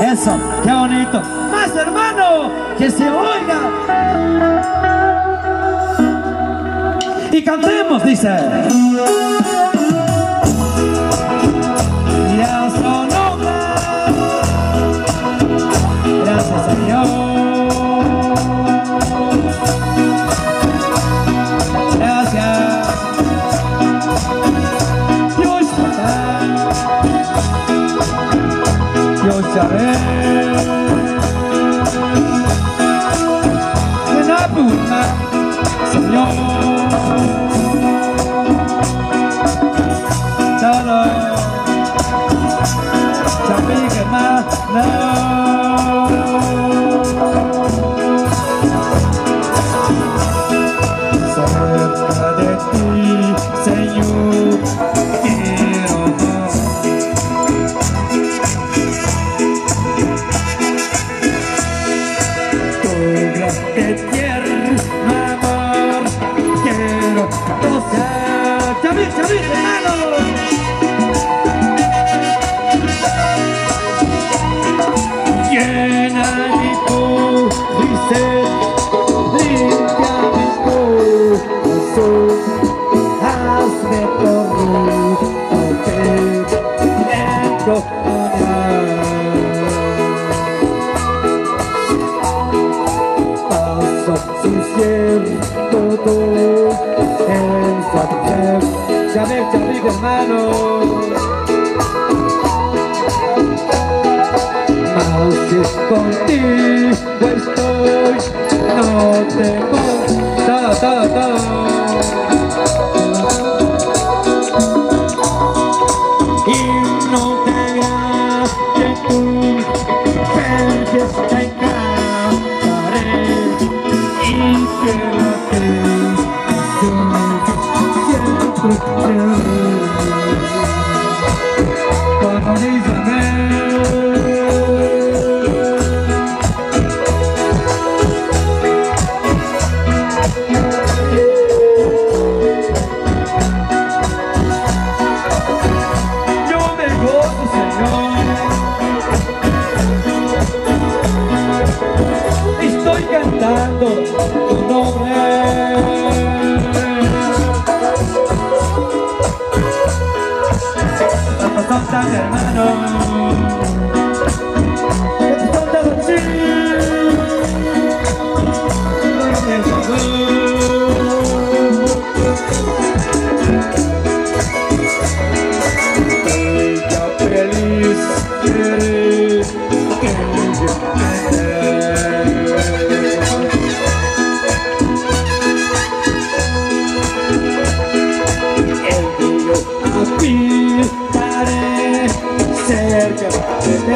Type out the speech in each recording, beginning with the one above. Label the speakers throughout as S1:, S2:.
S1: Eso, qué bonito. Más, hermano, que se oiga. Y cantemos, dice. Ya sonora. Gracias, Señor. Gracias. Dios sabe. Señor, todo Chapique más, no. Cerca de ti, Señor, quiero más. Tu grande tierno amor quiero conocer. Chapique, hermano. Llena mi sed, limpia mi corazón, hazme correr, porque entro paso sin cierto dolor, el saber, Chapique, hermano. Más que contigo estoy, no temo todo. Y no creas que tú perdes, te encantaré y quédate siempre. Cuando dice cantando tu nombre. Santa, hermano, Santa, sí. Ella feliz eres. Aspiraré cerca de ti.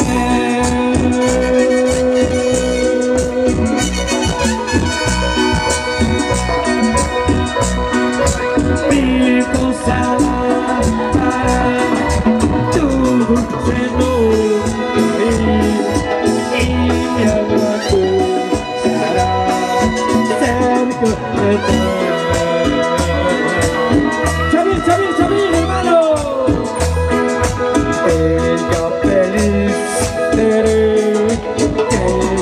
S1: Mi posada para tu dulce nombre y mi alma será cerca de ti. Chapique, hermano. Ella feliz seré que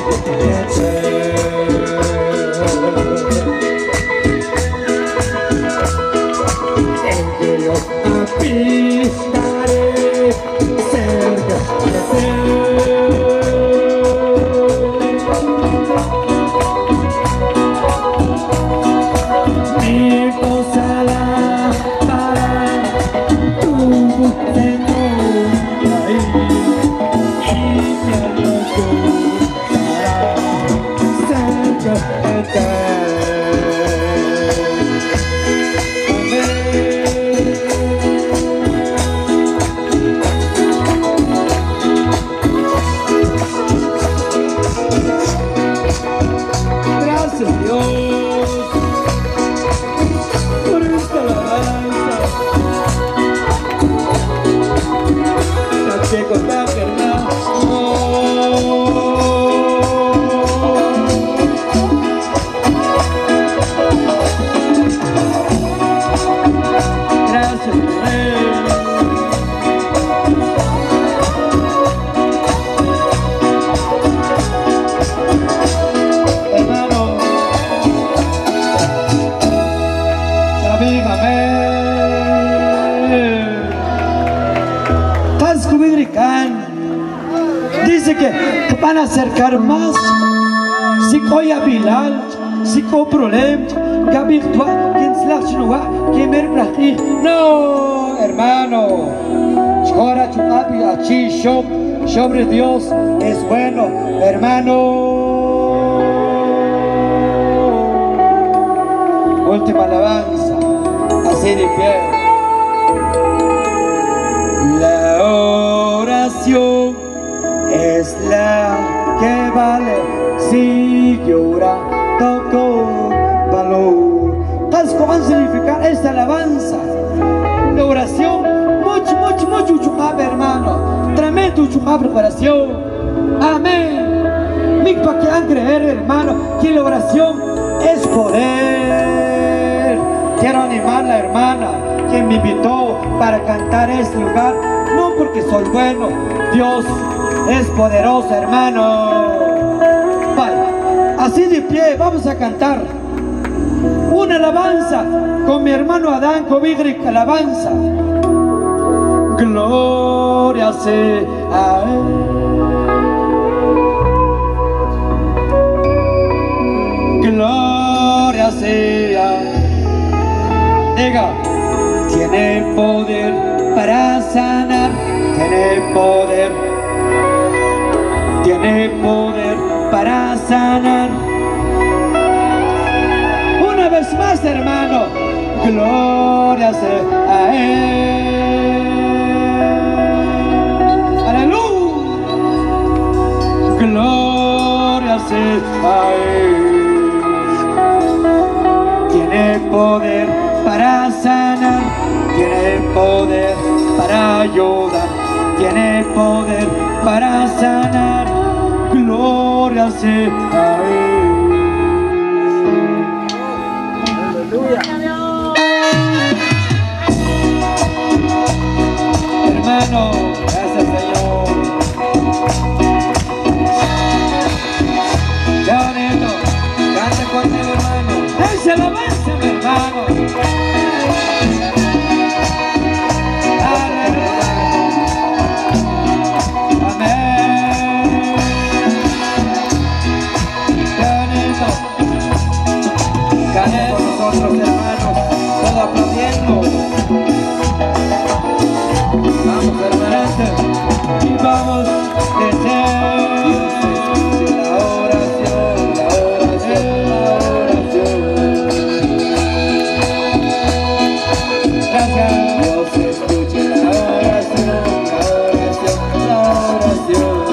S1: yo apistaré cerca de ti. Mi posada Dice que van a acercar más. Si hay Bilal, si hay problemas, no, hermano. Sobre Dios es bueno, hermano. Última alabanza, así de pie. La oración es la que vale, si llorando con valor. ¿Sabes cómo significa esta alabanza? La oración, mucho chupaba, hermano. Tremendo chupaba preparación. Amén. Mi para que han creer, hermano, que la oración es poder. Quiero animar a la hermana que me invitó para cantar este lugar, no porque soy bueno, Dios es poderoso, hermano. Vale, así de pie vamos a cantar una alabanza con mi hermano Adán Covigric, alabanza. Gloria sea a él. Gloria sea. Diga, tiene poder para sanar, tiene poder para sanar. Una vez más, hermano, gloria sea a él. Aleluya, gloria sea a él. Tiene poder para sanar, tiene poder para ayudar, tiene poder para sanar. Gloria sea a él. Aleluya. Hermano, gracias, Señor. Ya bonito, cante conmigo, hermano. Ese lo vence, mi hermano. Nosotros, hermanos, todo aplaudiendo. Vamos, hermanos, y vamos a hacer la oración, la oración, la oración. Gracias, Dios escuche la oración, la oración, la oración.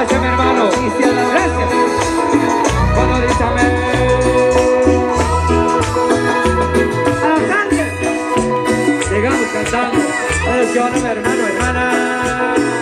S1: Gracias, mi hermano. Gracias. Cuando dice amén. A los ángeles. Llegamos cantando. Atención, mi hermano, hermana.